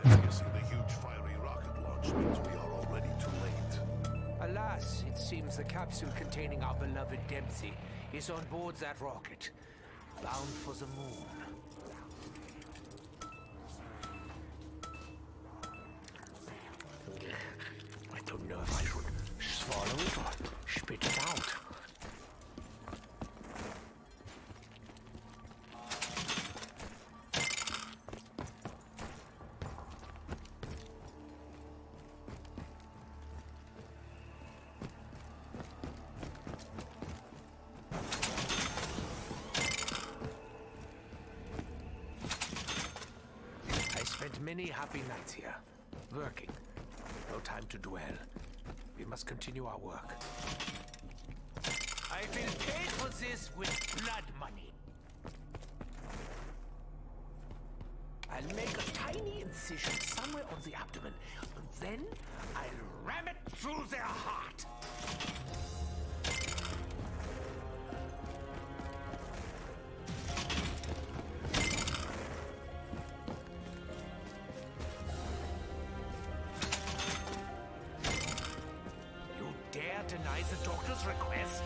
Missing the huge fiery rocket launch means we are already too late. Alas, it seems the capsule containing our beloved Dempsey is on board that rocket, bound for the moon. I don't know if I should swallow it or spit it out. Many happy nights here, working. No time to dwell. We must continue our work. I've been paid for this with blood money. I'll make a tiny incision somewhere on the abdomen, and then I'll ram it through their heart. Deny the doctor's request?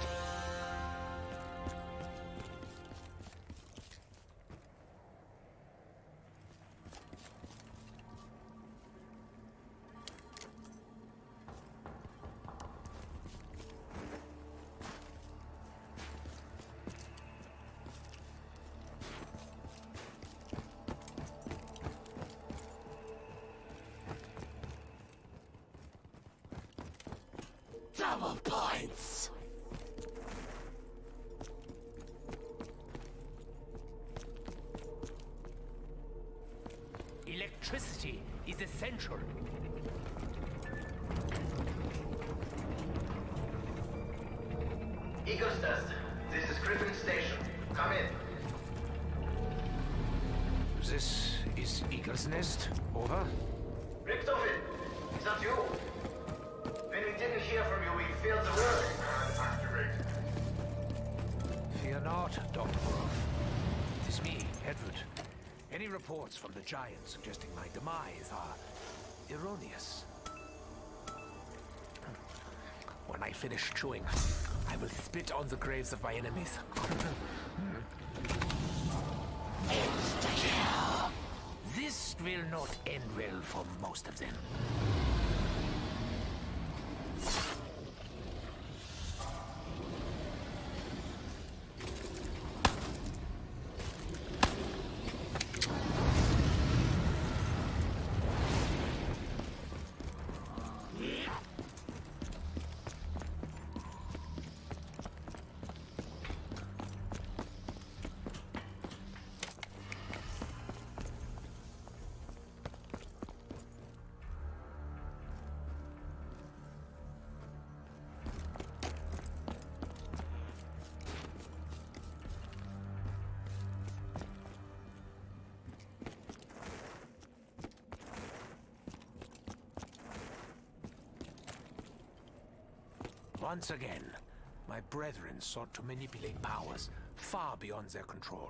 Double points! Electricity is essential. Eagles test. This is Griffin Station. Come in. This is Eagle's Nest. Over. Richtofen, is that you? When we didn't hear from you, we failed the work. Accurate. Fear not, Dr. Burrough. It is me, Edward. Any reports from the Giants suggesting my demise are erroneous. When I finish chewing, I will spit on the graves of my enemies. Insta-kill! This will not end well for most of them. Once again, my brethren sought to manipulate powers far beyond their control.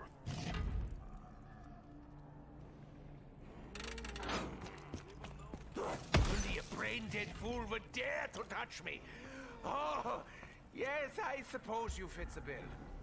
Only a brain-dead fool would dare to touch me. Oh, yes, I suppose you fit the bill.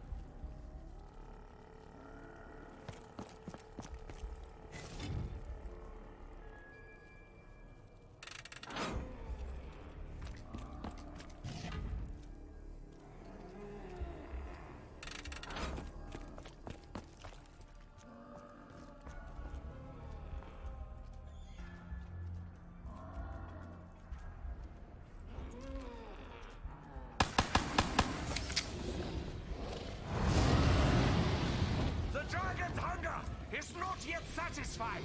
Is not yet satisfied.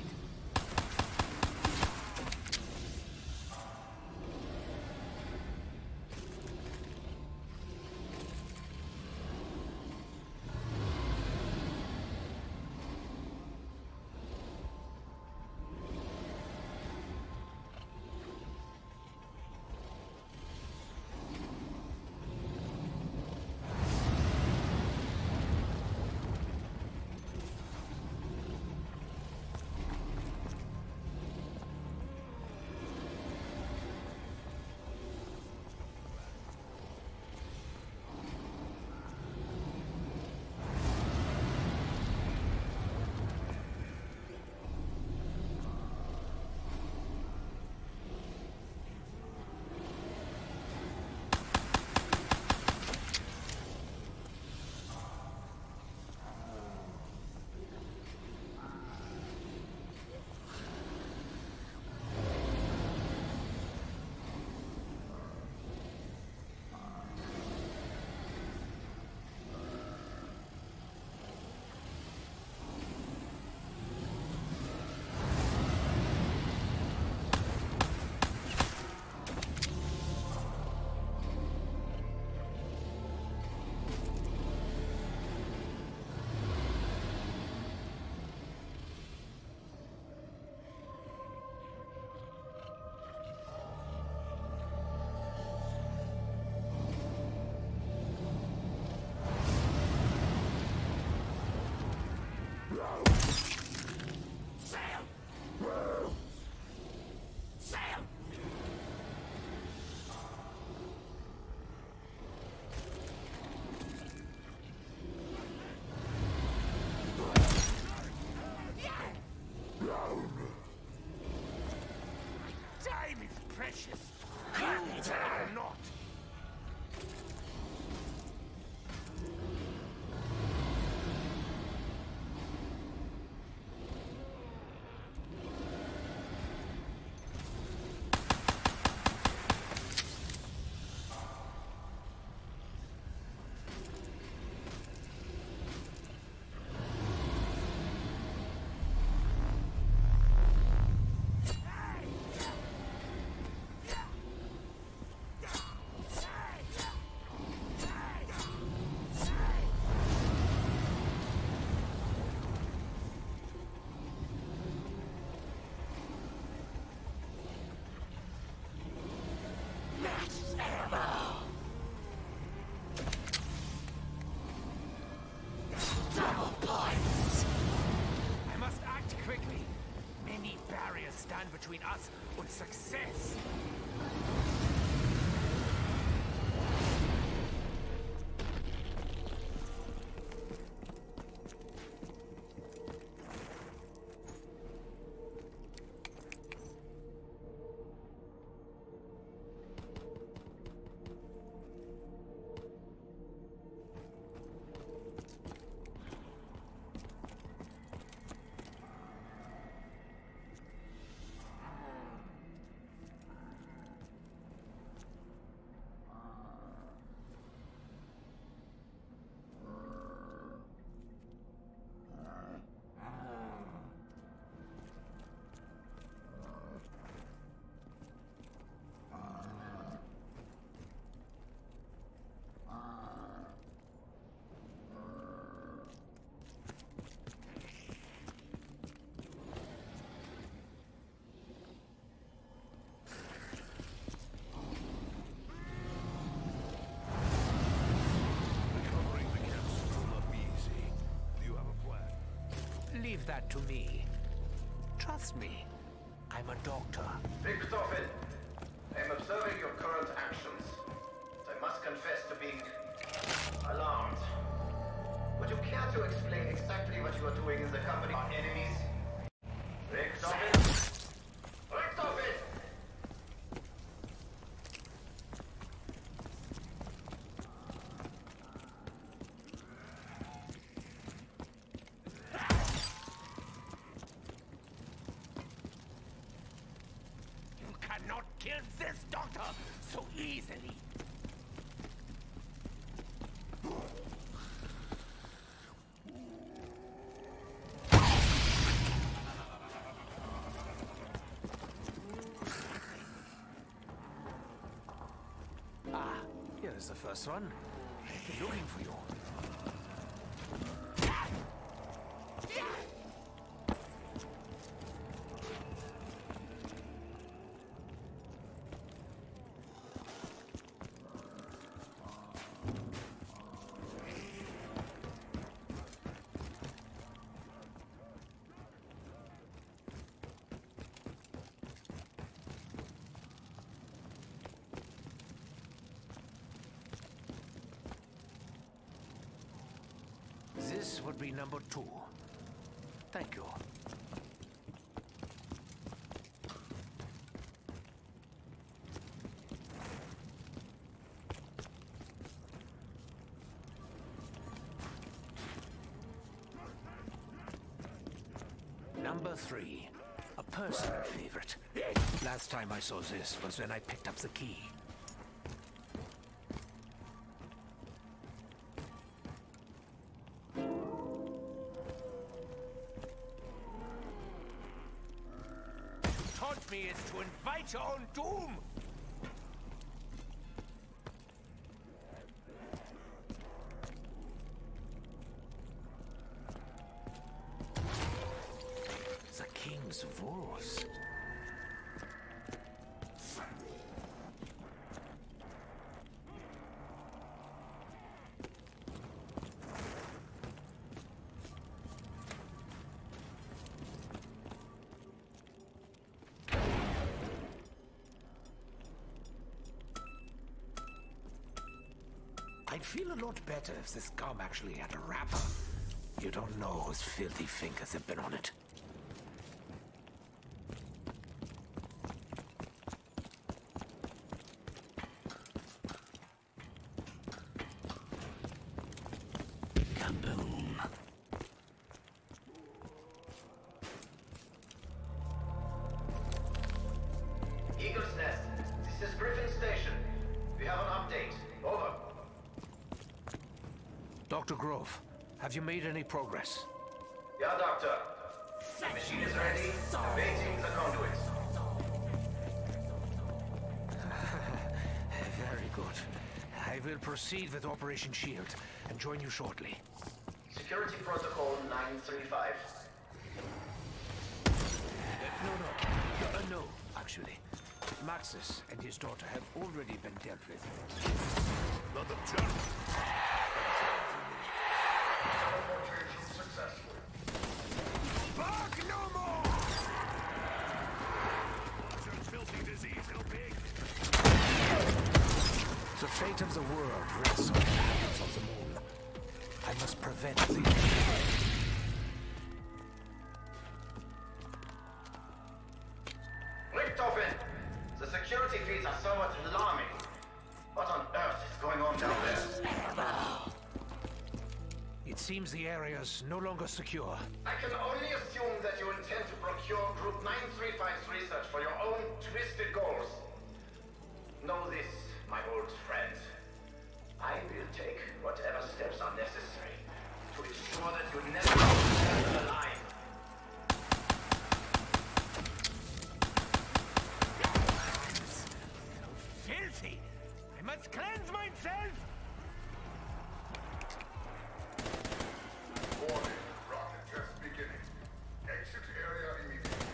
precious. You are not. Between us and success. Leave that to me. Trust me, I'm a doctor. Richtofen, I'm observing your current actions. I must confess to being alarmed. Would you care to explain exactly what you are doing in the company of our enemies? Richtofen! Richtofen! Cannot kill this doctor so easily. Ah, here is the first one. I've been looking for you. This would be number 2. Thank you. Number 3. A personal favorite. Last time I saw this was when I picked up the key. Taunt me is to invite your own doom! The king's wolves. I'd feel a lot better if this gum actually had a wrapper. You don't know whose filthy fingers have been on it. Boom. Eagle's Nest, this is Griffin Station. We have an update. Over. Dr. Grove, have you made any progress? Yeah, Doctor. The machine is ready, awaiting the conduits. Very good. I will proceed with Operation Shield and join you shortly. Security Protocol 935. No, actually. Maxis and his daughter have already been dealt with. Another journey. Teleportation successful. Bark no more! It's a filthy disease, how big? The fate of the world rests on the hands of the moon. I must prevent the... Richtofen! The security feeds are somewhat alarming. What on earth is going on down there? It seems the area's no longer secure. I can only assume that you intend to procure Group 935's research for your own twisted goals. Know this, my old friend. I will take whatever steps are necessary to ensure that you never return alive. Filthy! I must cleanse myself! Warning, rocket test beginning. Exit area immediately.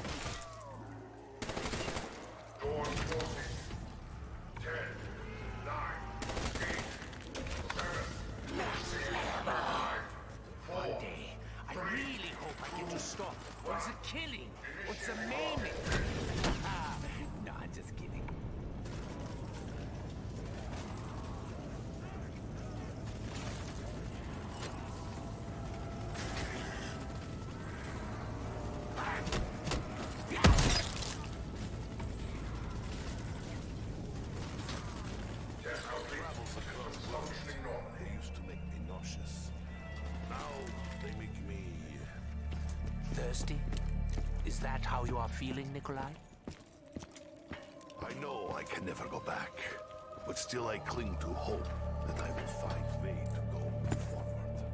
Doors closing. 10, 9, 8, 7, 6, 5, 4. One day, I really hope I get to stop. What's the killing? What's the maiming? No, I'm just kidding. Test complete. Functioning normally. They used to make me nauseous. Now they make me... Thirsty? Is that how you are feeling, Nikolai? I know I can never go back, but still I cling to hope that I will find way to go forward.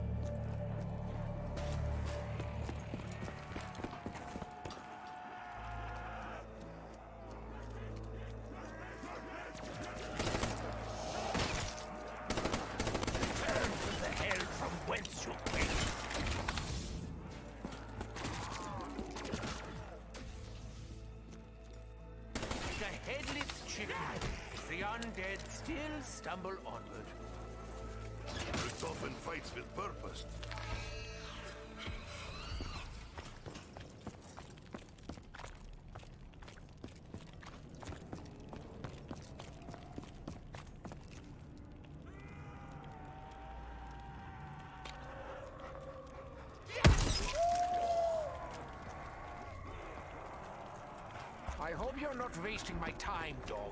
Return to the hell from whence you came. The headless chicken. The undead still stumble onward. Richtofen fights with purpose. I hope you're not wasting my time, dog.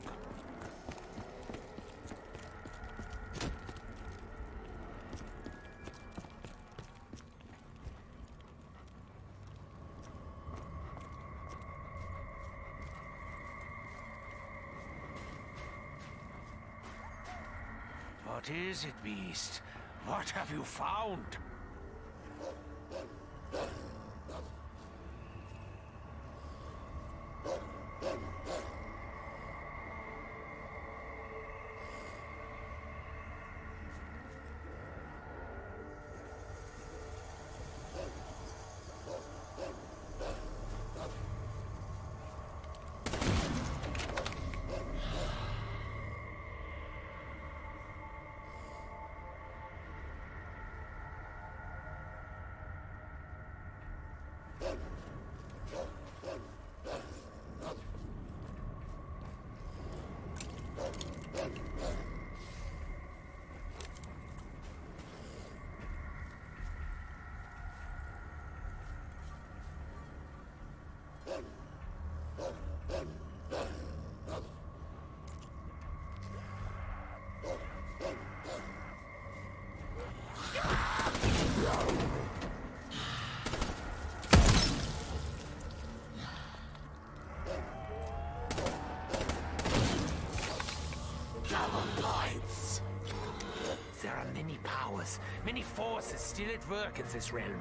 What is it, beast? What have you found? Many forces still at work in this realm.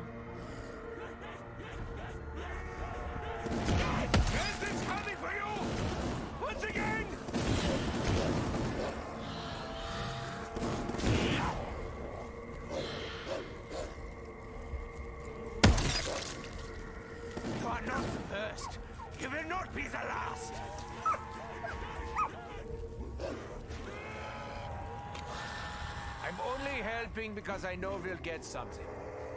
Is coming for you! Once again! You are not the first. You will not be the last. I'm only helping because I know we'll get something.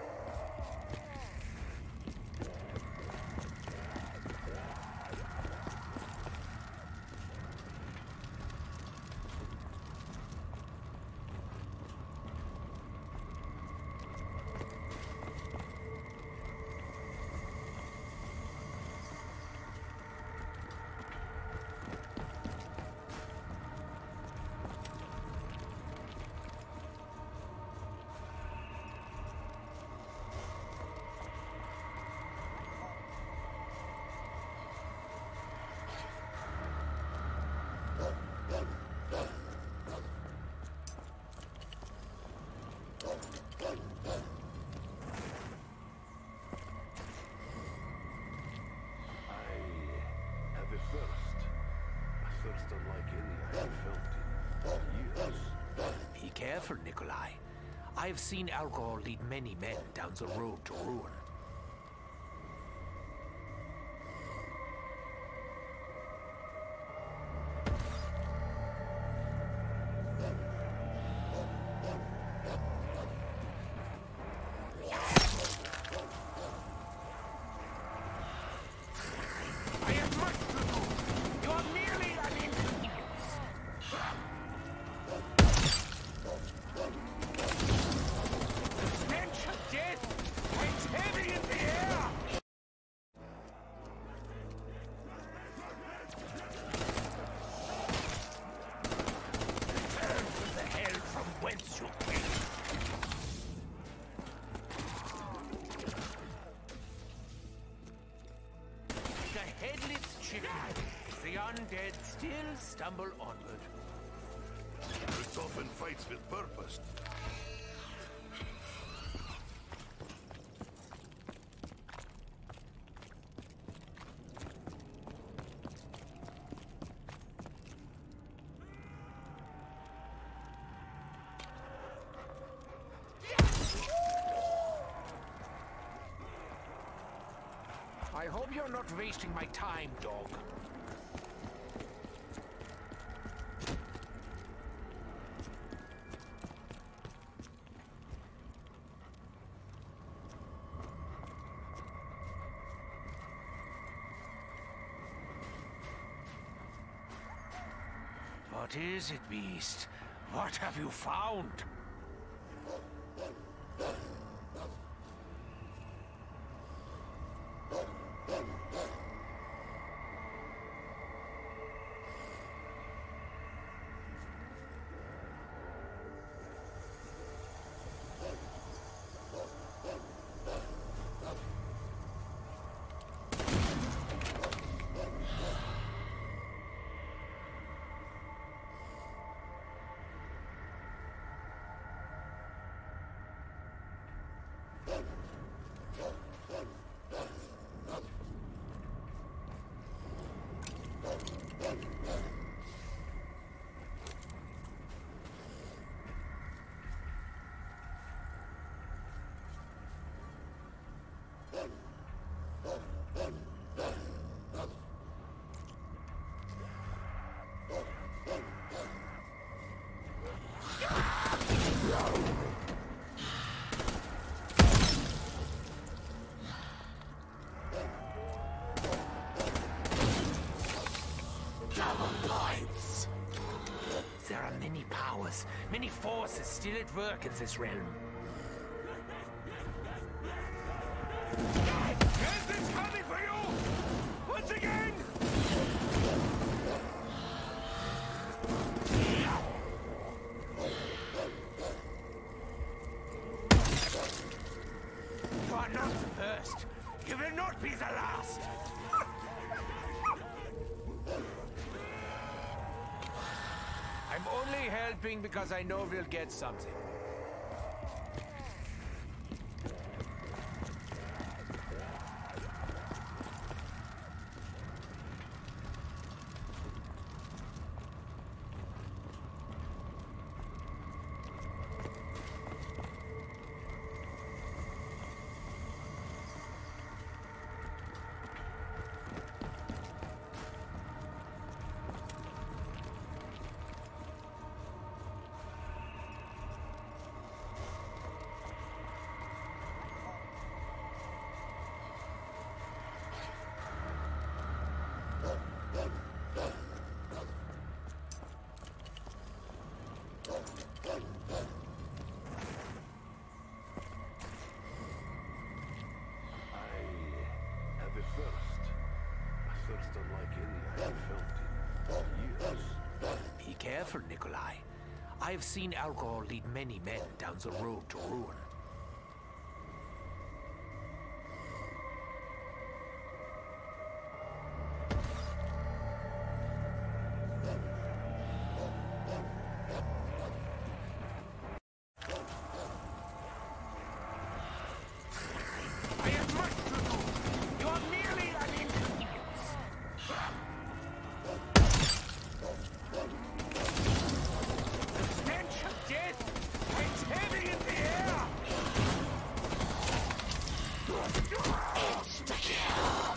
Be careful, Nikolai. I've seen alcohol lead many men down the road to ruin. The undead still stumble onward. It's often fights with purpose. I hope you're not wasting my time, dog. What is it, beast? What have you found? There are many powers, many forces still at work in this realm. Is coming for you! Once again! You are not the first. You will not be the last. I'm only helping because I know we'll get something. unlike any I have felt in years. Be careful, Nikolai. I've seen alcohol lead many men down the road to ruin. I have much to do. You are merely an inconvenience. The stench of death hangs heavy in the air. Insta-kill.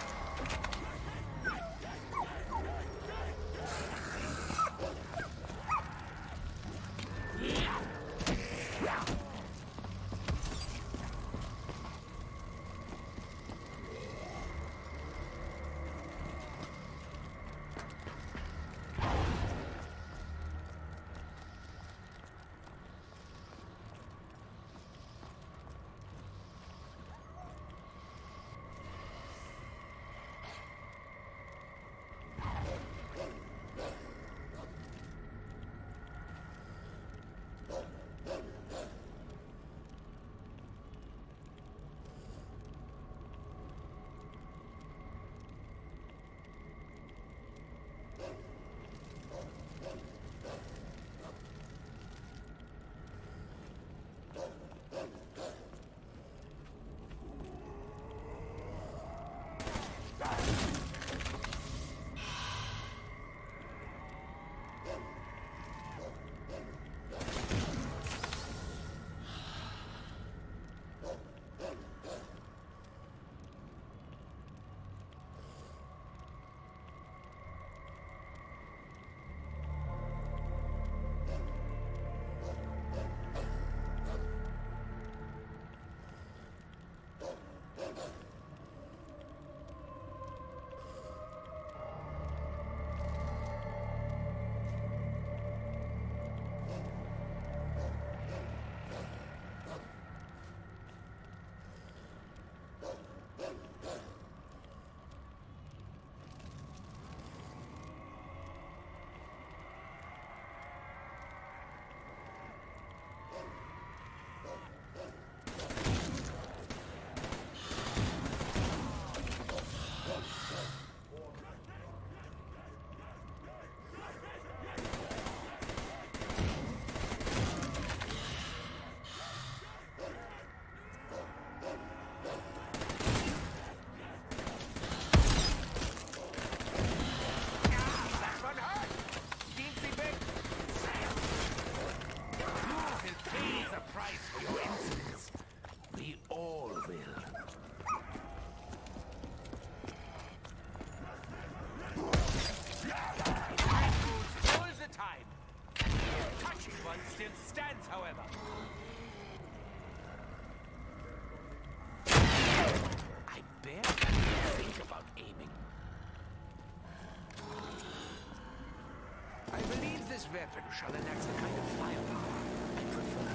This weapon shall enact the kind of firepower I prefer.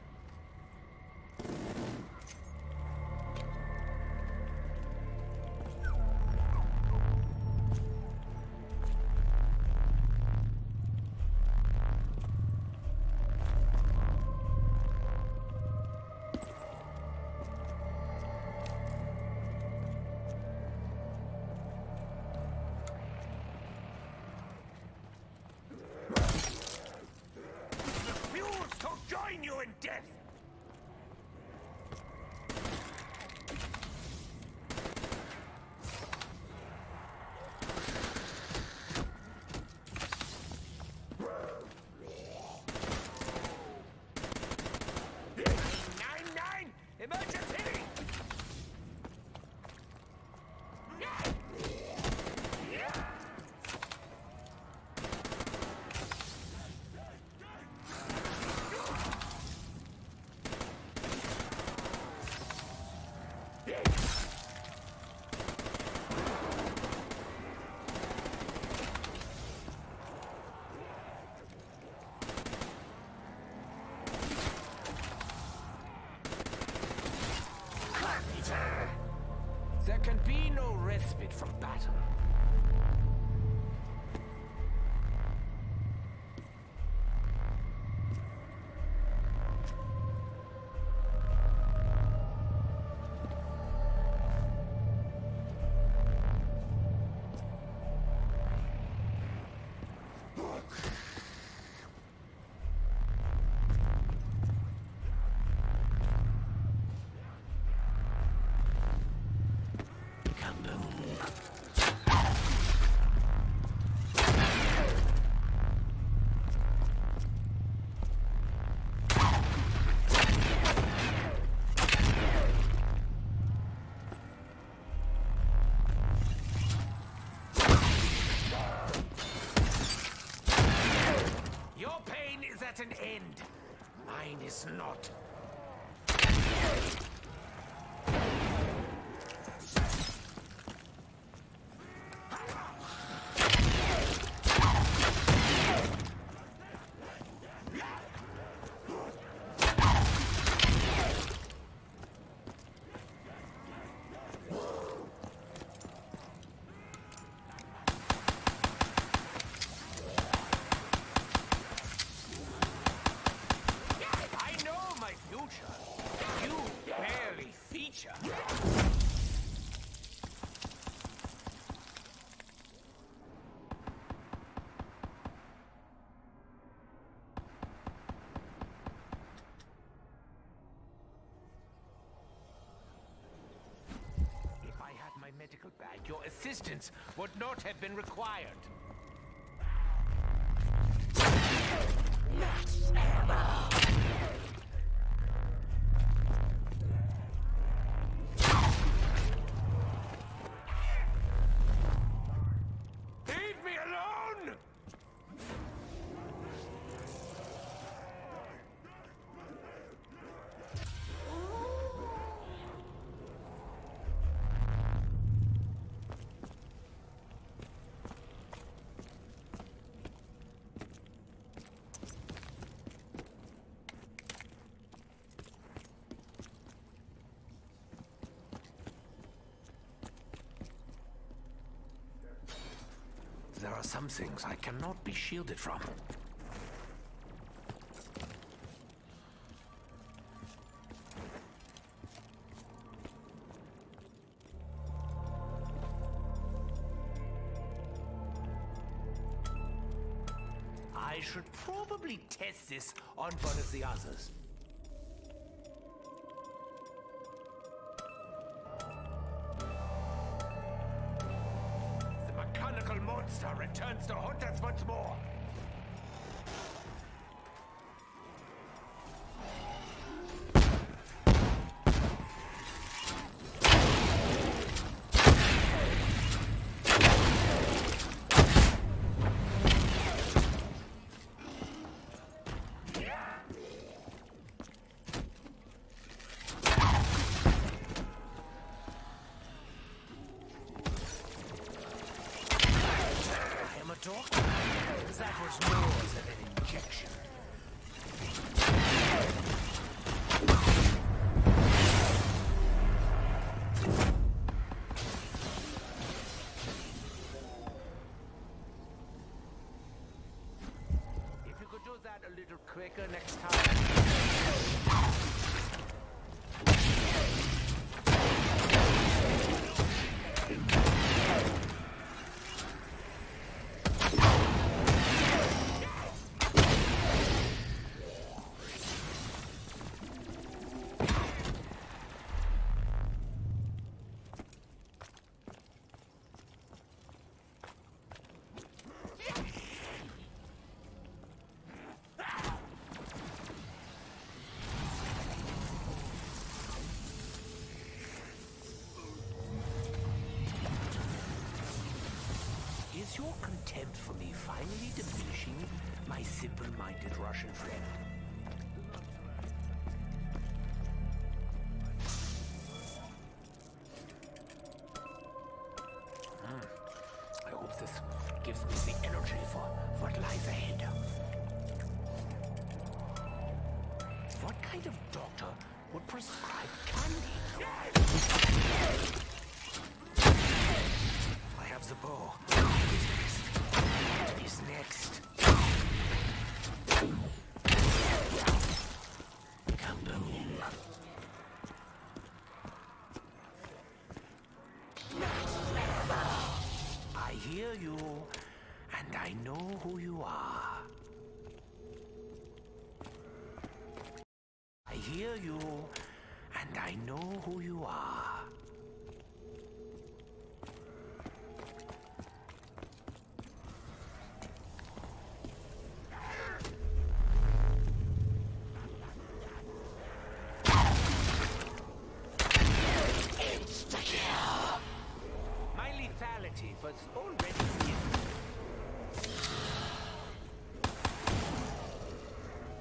Join you in death! Nine! Emergency! at an end. Mine is not. Medical bag, your assistance would not have been required. Max ammo. Leave me alone! There are some things I cannot be shielded from. I should probably test this on one of the others. Monster returns to haunt us once more. That was more than an injection. If you could do that a little quicker next time. Is your contempt for me finally diminishing, my simple-minded Russian friend? I hope this gives me the energy for what lies ahead. What kind of doctor would prescribe candy? I have the bow. What is next? Kaboom. I hear you, and I know who you are. I hear you, and I know who you are. Was already in.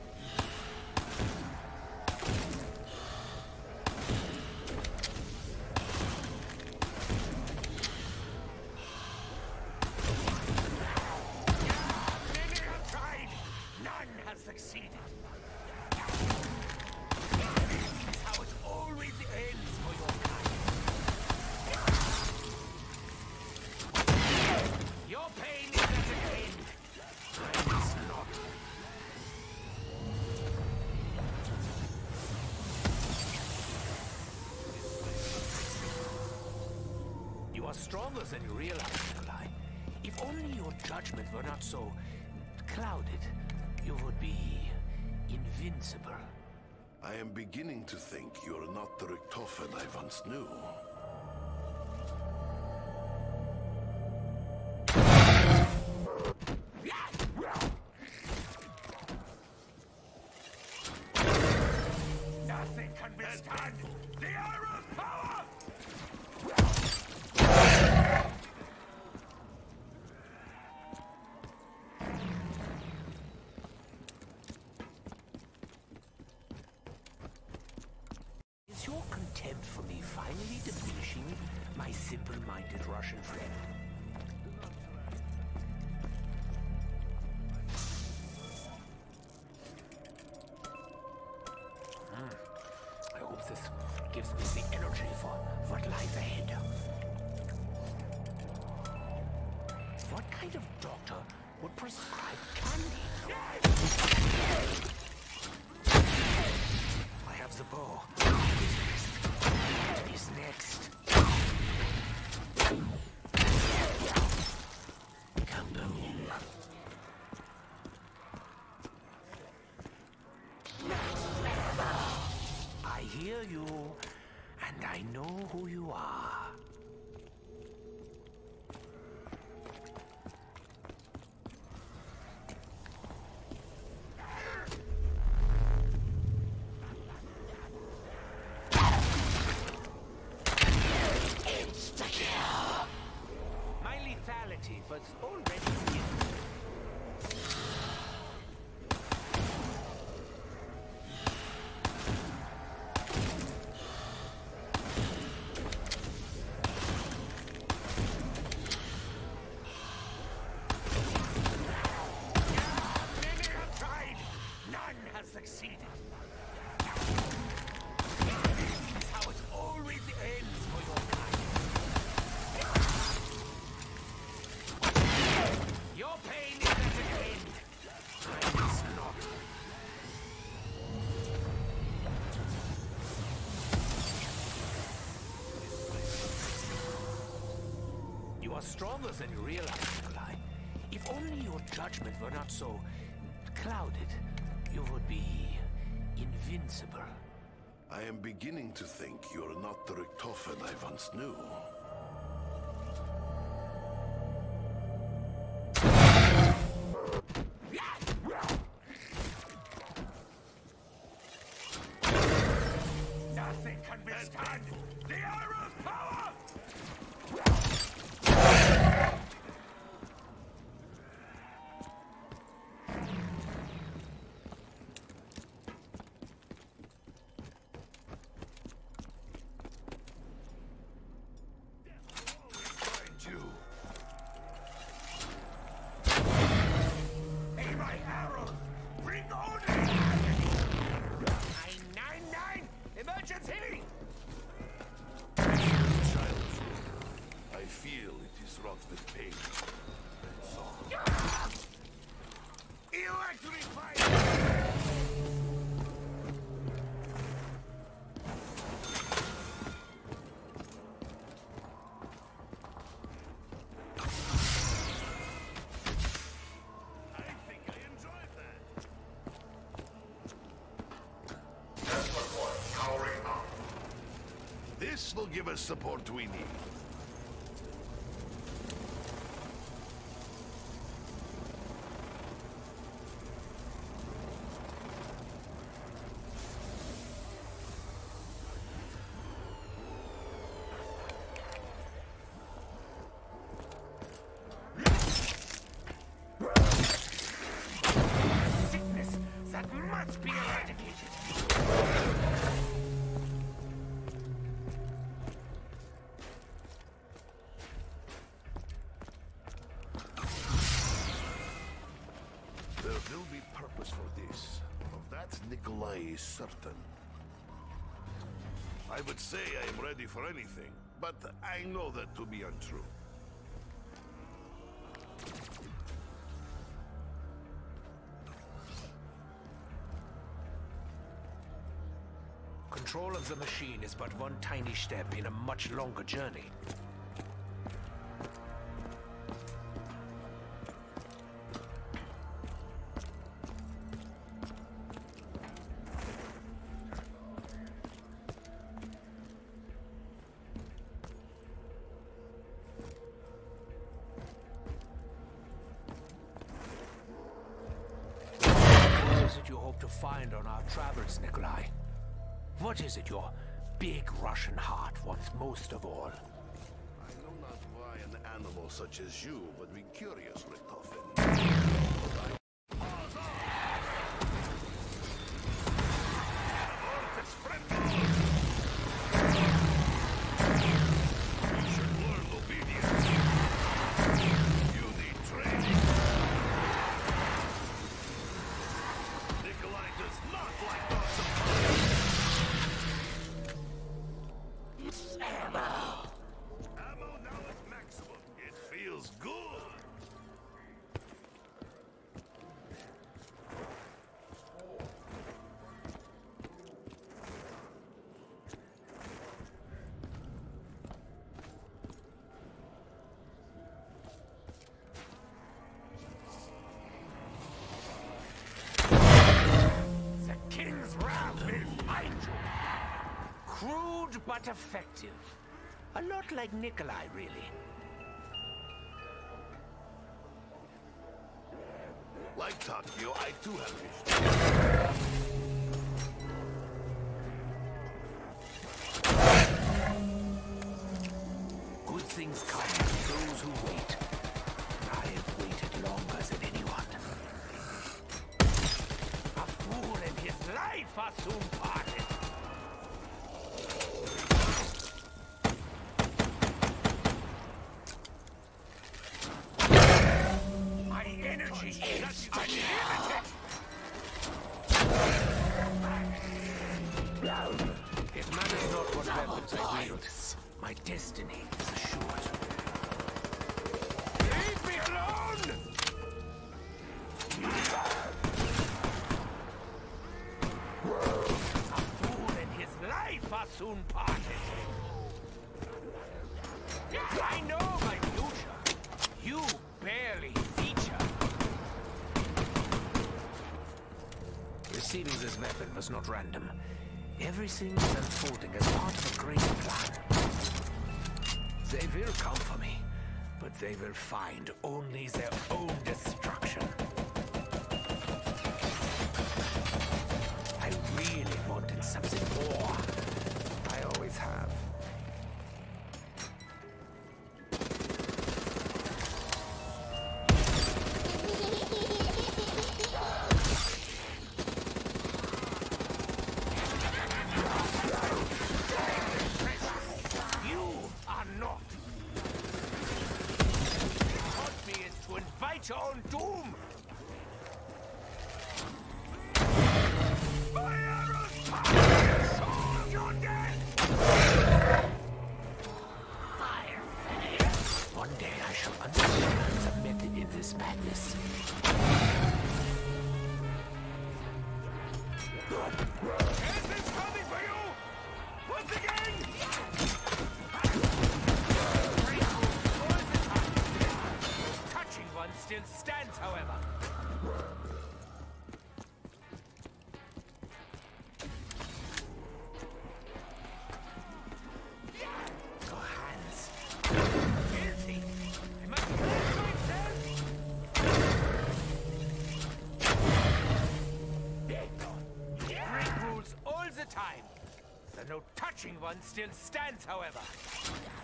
are stronger than you realize, Nikolai. If only your judgment were not so clouded, you would be invincible. I am beginning to think you're not the Richtofen I once knew. Nothing can withstand the Arrow's power! Is your contempt for me finally diminishing, my simple-minded Russian friend? I hope this gives me the energy for what lies ahead. What kind of doctor would prescribe candy? I have the bow. What is next? Kaboom. I hear you, and I know who you are. Insta-kill! My lethality was already here. Succeeded. This is how it always ends for your kind. Your pain is at an end. Mine is not. You are stronger than you realize, Nikolai. If only your judgment were not so clouded, you would be invincible. I am beginning to think you're not the Richtofen I once knew. Nothing can withstand the Arrow's power! May my arrows bring only agony! 999! Emergency! Child's room. I feel it is wrought with pain and sorrow. Electrify! This will give us support we need. Sickness that must be eradicated! There will be purpose for this. Of that, Nikolai is certain. I would say I am ready for anything, but I know that to be untrue. Control of the machine is but one tiny step in a much longer journey. hope to find on our travels, Nikolai? What is it your big Russian heart wants most of all? I know not why an animal such as you would be curious, Richtofen. Crude but effective. A lot like Nikolai, really. Like Takeo, I too have vision. Good things come to those who wait. I have waited longer than anyone. A fool and his life are soon parted. It matters not what weapons I wield. My destiny is assured. Leave me alone! A fool and his life are soon parted. I know my future. You barely feature. Receiving this weapon was not random. Everything is unfolding as part of a great plan. They will come for me, but they will find only their own destruction. I really wanted something more. I always have. Your own doom! My arrows fire! You're dead! Fire! One day I shall understand the method in this madness. Is this coming for you? Once again! Still stands, however. Your hands. Filthy. I must cleanse myself. Break rules all the time. The no touching one still stands, however.